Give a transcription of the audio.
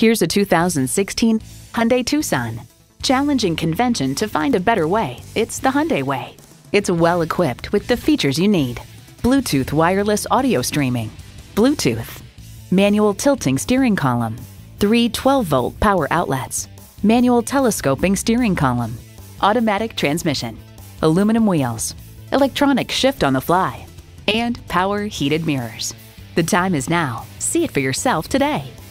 Here's a 2016 Hyundai Tucson. Challenging convention to find a better way, it's the Hyundai way. It's well equipped with the features you need. Bluetooth wireless audio streaming, Bluetooth, manual tilting steering column, 3 12-volt power outlets, manual telescoping steering column, automatic transmission, aluminum wheels, electronic shift on the fly, and power heated mirrors. The time is now. See it for yourself today.